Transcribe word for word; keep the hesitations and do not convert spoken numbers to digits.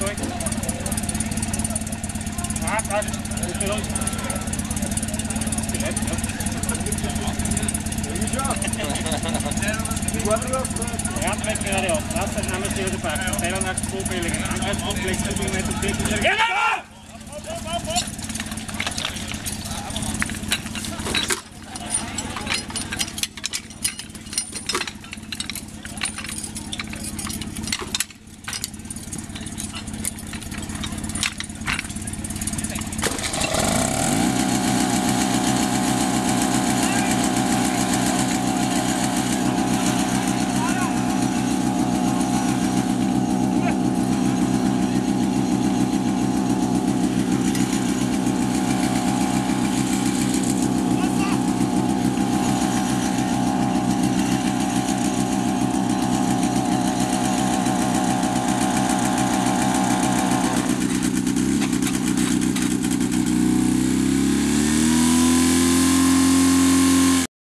Zeug. Ah, das ist für uns. Ja, trek gerade op. Dat is namens de paard. Veel naar het spoorpelingen. Aan het spoorpleeg.